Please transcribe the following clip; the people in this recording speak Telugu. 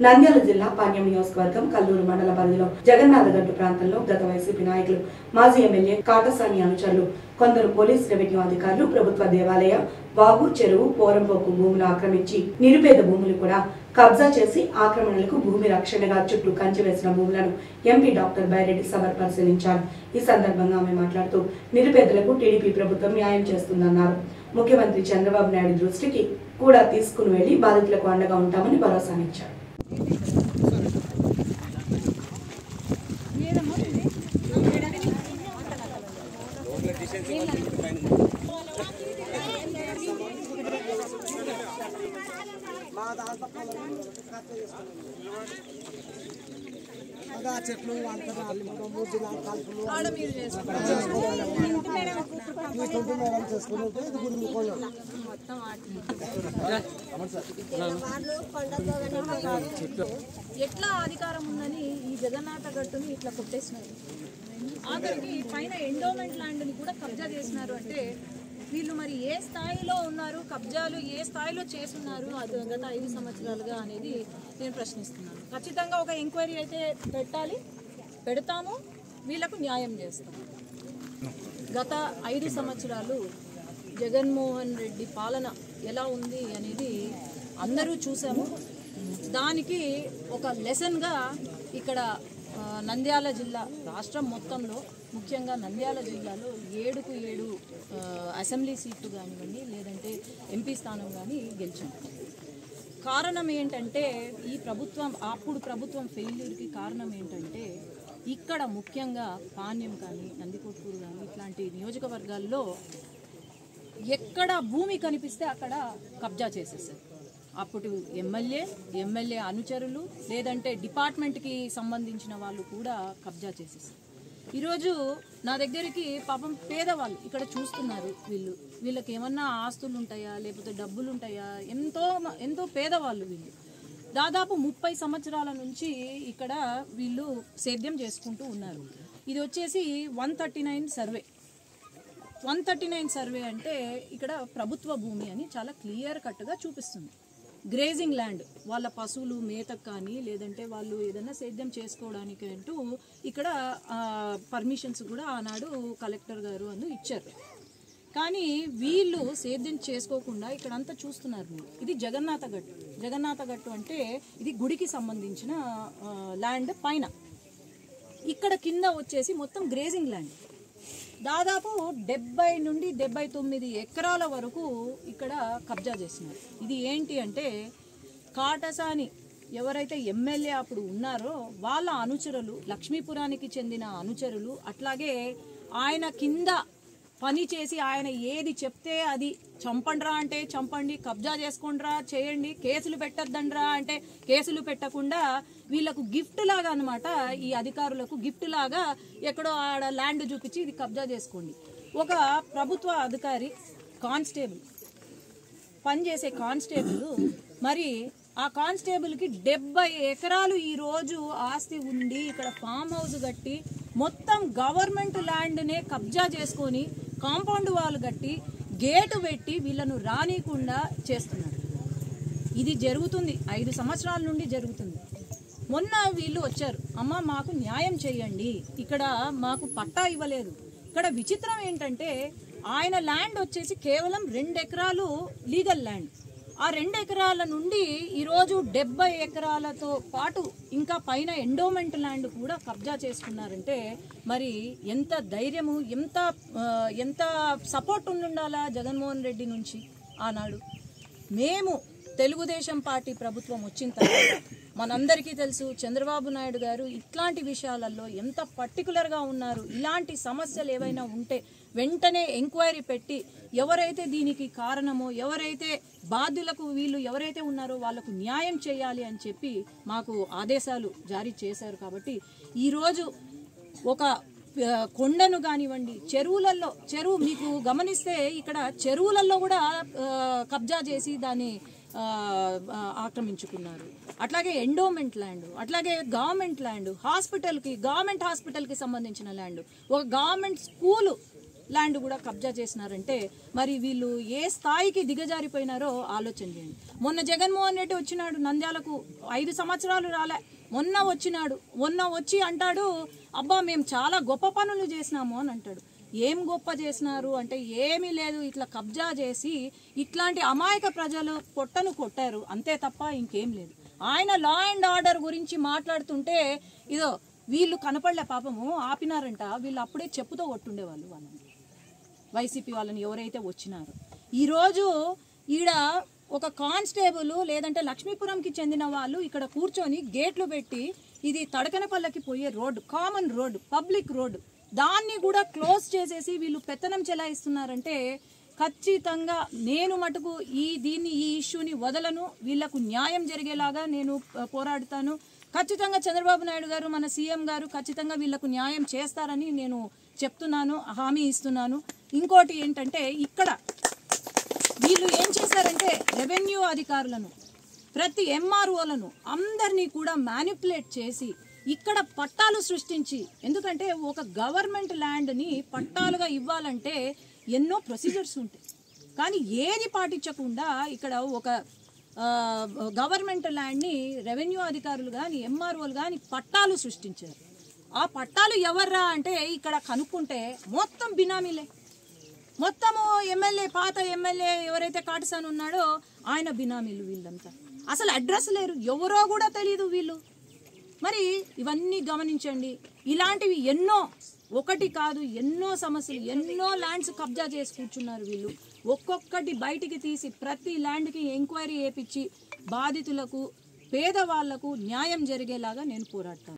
నంద్యాల జిల్లా పాణ్యం నియోజకవర్గం కల్లూరు మండల పరిధిలో జగన్నాథగట్టు ప్రాంతంలో గత వైసీపీ నాయకులు మాజీ ఎమ్మెల్యే కాటసాని అనుచరులు కొందరు పోలీస్ రెవెన్యూ అధికారులు ప్రభుత్వ దేవాలయ బాగు చెరువు పోరంపోకు భూములు ఆక్రమించి నిరుపేద భూములు కూడా కబ్జా చేసి ఆక్రమణలకు భూమి రక్షణగా చుట్టూ కంచె వేసిన భూములను ఎంపీ డాక్టర్ బైరెడ్డి సబర్ పరిశీలించారు. ఈ సందర్భంగా ఆమె మాట్లాడుతూ నిరుపేదలకు టీడీపీ ప్రభుత్వం న్యాయం చేస్తుందన్నారు. ముఖ్యమంత్రి చంద్రబాబు నాయుడు దృష్టికి కూడా తీసుకుని వెళ్లి బాధితులకు అండగా ఉంటామని భరోసానిచ్చారు. చెట్లు ఎట్లా అధికారం ఉందని ఈ జగన్నాథ గట్టుని ఇట్లా కొట్టేసినారు. ఆఖరికి పైన ఎండోమెంట్ ల్యాండ్ ని కూడా కబ్జా చేసినారు. అంటే వీళ్ళు మరి ఏ స్థాయిలో ఉన్నారు, కబ్జాలు ఏ స్థాయిలో చేస్తున్నారు అది గత 5 సంవత్సరాలుగా అనేది నేను ప్రశ్నిస్తున్నాను. ఖచ్చితంగా ఒక ఎంక్వైరీ అయితే పెడతాము, వీళ్ళకు న్యాయం చేస్తాము. గత 5 సంవత్సరాలు జగన్మోహన్ రెడ్డి పాలన ఎలా ఉంది అనేది అందరూ చూసాము. దానికి ఒక లెసన్గా ఇక్కడ నంద్యాల జిల్లా రాష్ట్రం మొత్తంలో ముఖ్యంగా నంద్యాల జిల్లాలో 7కు 7 అసెంబ్లీ సీట్లు కానివ్వండి లేదంటే ఎంపీ స్థానం కానీ గెలిచాం. కారణం ఏంటంటే ఈ ప్రభుత్వం ఫెయిల్యూర్కి కారణం ఏంటంటే ఇక్కడ ముఖ్యంగా పాణ్యం కానీ నందికొట్కూరు కానీ ఇట్లాంటి నియోజకవర్గాల్లో ఎక్కడ భూమి కనిపిస్తే అక్కడ కబ్జా చేసేసారు. అప్పుడు ఎమ్మెల్యే అనుచరులు లేదంటే డిపార్ట్మెంట్కి సంబంధించిన వాళ్ళు కూడా కబ్జా చేసేసారు. ఈరోజు నా దగ్గరికి పాపం పేదవాళ్ళు ఇక్కడ చూస్తున్నారు. వీళ్ళకి ఏమన్నా ఆస్తులు ఉంటాయా లేకపోతే డబ్బులు ఉంటాయా, ఎంతో పేదవాళ్ళు వీళ్ళు. దాదాపు 30 సంవత్సరాల నుంచి ఇక్కడ వీళ్ళు సేద్యం చేసుకుంటూ ఉన్నారు. ఇది వచ్చేసి 139 సర్వే. 139 సర్వే అంటే ఇక్కడ ప్రభుత్వ భూమి అని చాలా క్లియర్ కట్గా చూపిస్తుంది. గ్రేజింగ్ ల్యాండ్, వాళ్ళ పశువులు మేతకు కానీ లేదంటే వాళ్ళు ఏదైనా సేద్యం చేసుకోవడానికి అంటూ ఇక్కడ పర్మిషన్స్ కూడా ఆనాడు కలెక్టర్ గారు ఇచ్చారు. కానీ వీళ్ళు సేద్యం చేసుకోకుండా ఇక్కడంతా చూస్తున్నారు. ఇది జగన్నాథ గట్టు అంటే ఇది గుడికి సంబంధించిన ల్యాండ్ పైన. ఇక్కడ కింద వచ్చేసి మొత్తం గ్రేజింగ్ ల్యాండ్. దాదాపు 70 నుండి 79 ఎకరాల వరకు ఇక్కడ కబ్జా చేసినారు. ఇది ఏంటి అంటే కాటసాని ఎవరైతే ఎమ్మెల్యే అప్పుడు ఉన్నారో వాళ్ళ అనుచరులు, లక్ష్మీపురానికి చెందిన అనుచరులు, అట్లాగే ఆయన కింద పని చేసి ఆయన ఏది చెప్తే అది చంపండ్రా అంటే చంపండి, కబ్జా చేసుకోండిరా చేయండి, కేసులు పెట్టద్దండ్రా అంటే కేసులు పెట్టకుండా వీళ్ళకు గిఫ్ట్ లాగా అనమాట. ఈ అధికారులకు గిఫ్ట్ లాగా ఎక్కడో ఆడ ల్యాండ్ చూపించి ఇది కబ్జా చేసుకోండి. ఒక ప్రభుత్వ అధికారి కానిస్టేబుల్ పనిచేసే కానిస్టేబుల్, మరి ఆ కానిస్టేబుల్కి 70 ఎకరాలు ఈరోజు ఆస్తి ఉండి ఇక్కడ ఫామ్ హౌస్ కట్టి మొత్తం గవర్నమెంట్ ల్యాండ్నే కబ్జా చేసుకొని కాంపౌండ్ వాల్ కట్టి గేటు పెట్టి వీళ్ళను రానికుండా చేస్తున్నారు. ఇది జరుగుతుంది 5 సంవత్సరాల నుండి జరుగుతుంది. మొన్న వీళ్ళు వచ్చారు, అమ్మ మాకు న్యాయం చేయండి, ఇక్కడ మాకు పట్టా ఇవ్వలేదు. ఇక్కడ విచిత్రం ఏంటంటే ఆయన ల్యాండ్ వచ్చేసి కేవలం 2 ఎకరాలు లీగల్ ల్యాండ్. ఆ 2 ఎకరాల నుండి ఈరోజు 70 ఎకరాలతో పాటు ఇంకా పైన ఎండోమెంట్ ల్యాండ్ కూడా కబ్జా చేసుకున్నారంటే మరి ఎంత ధైర్యము, ఎంత సపోర్ట్ ఉండాలా జగన్మోహన్ రెడ్డి నుంచి. ఆనాడు మేము తెలుగుదేశం పార్టీ ప్రభుత్వం వచ్చిన తర్వాత మనందరికీ తెలుసు చంద్రబాబు నాయుడు గారు ఇట్లాంటి విషయాలలో ఎంత పర్టికులర్గా ఉన్నారు. ఇలాంటి సమస్యలు ఏవైనా ఉంటే వెంటనే ఎంక్వైరీ పెట్టి ఎవరైతే దీనికి కారణమో, ఎవరైతే బాధ్యులకు వీళ్ళు ఎవరైతే ఉన్నారో వాళ్లకు న్యాయం చేయాలి అని చెప్పి మాకు ఆదేశాలు జారీ చేశారు. కాబట్టి ఈరోజు ఒక కొండను కానివ్వండి, చెరువు మీకు గమనిస్తే ఇక్కడ చెరువులలో కూడా కబ్జా చేసి దాన్ని ఆక్రమించుకున్నారు. అట్లాగే ఎండోమెంట్ ల్యాండ్, అట్లాగే గవర్నమెంట్ ల్యాండ్, గవర్నమెంట్ హాస్పిటల్కి సంబంధించిన ల్యాండ్, ఒక గవర్నమెంట్ స్కూలు ల్యాండ్ కూడా కబ్జా చేసినారంటే మరి వీళ్ళు ఏ స్థాయికి దిగజారిపోయినారో ఆలోచన చేయండి. మొన్న జగన్మోహన్ రెడ్డి వచ్చినాడు నంద్యాలకు, 5 సంవత్సరాలు రాలే, మొన్న వచ్చినాడు. మొన్న వచ్చి అంటాడు, అబ్బా మేము చాలా గొప్ప పనులు చేసినాము అని అంటాడు. ఏం గొప్ప చేసినారు అంటే ఏమీ లేదు, ఇట్లా కబ్జా చేసి ఇట్లాంటి అమాయక ప్రజలు పొట్టను కొట్టారు అంతే తప్ప ఇంకేం లేదు. ఆయన లా అండ్ ఆర్డర్ గురించి మాట్లాడుతుంటే ఇదో వీళ్ళు కనపడలే పాపము, ఆపినారంట. వీళ్ళు అప్పుడే చెప్పుతో కొట్టుండేవాళ్ళు వాళ్ళని, వైసీపీ వాళ్ళని ఎవరైతే వచ్చినారో. ఈరోజు ఈడ ఒక కానిస్టేబుల్ లేదంటే లక్ష్మీపురంకి చెందిన వాళ్ళు ఇక్కడ కూర్చొని గేట్లు పెట్టి, ఇది తడకనపల్లకి పోయే road, common road, public road, దాన్ని కూడా క్లోజ్ చేసేసి వీళ్ళు పెత్తనం చెలాయిస్తున్నారంటే ఖచ్చితంగా నేను మటుకు ఈ ఇష్యూని వదలను. వీళ్లకు న్యాయం జరిగేలాగా నేను పోరాడుతాను. ఖచ్చితంగా చంద్రబాబు నాయుడు గారు, మన సీఎం గారు ఖచ్చితంగా వీళ్లకు న్యాయం చేస్తారని నేను చెప్తున్నాను, హామీ ఇస్తున్నాను. ఇంకోటి ఏంటంటే ఇక్కడ వీళ్ళు ఏం చేశారంటే రెవెన్యూ అధికారులను, ప్రతి ఎంఆర్ఓలను అందరినీ కూడా మ్యానిపులేట్ చేసి ఇక్కడ పట్టాలు సృష్టించి, ఎందుకంటే ఒక గవర్నమెంట్ ల్యాండ్ని పట్టాలుగా ఇవ్వాలంటే ఎన్నో ప్రొసీజర్స్ ఉంటాయి, కానీ ఏది పాటించకుండా ఇక్కడ ఒక గవర్నమెంట్ ల్యాండ్ని రెవెన్యూ అధికారులు కానీ ఎంఆర్ఓలు కానీ పట్టాలు సృష్టించారు. ఆ పట్టాలు ఎవర్రా అంటే ఇక్కడ కనుక్కుంటే మొత్తం బినామీలే, మొత్తము ఎమ్మెల్యే, పాత ఎమ్మెల్యే ఎవరైతే కాటసాని ఉన్నాడో ఆయన బినామీలు. వీళ్ళంతా అసలు అడ్రస్ లేరు, ఎవరో కూడా తెలియదు వీళ్ళు. మరి ఇవన్నీ గమనించండి. ఇలాంటివి ఎన్నో, ఒకటి కాదు ఎన్నో సమస్యలు, ఎన్నో ల్యాండ్స్ కబ్జా చేసి కూర్చున్నారు వీళ్ళు. ఒక్కొక్కటి బయటికి తీసి ప్రతి ల్యాండ్కి ఎంక్వైరీ చేయించి బాధితులకు, పేదవాళ్లకు న్యాయం జరిగేలాగా నేను పోరాడతాను.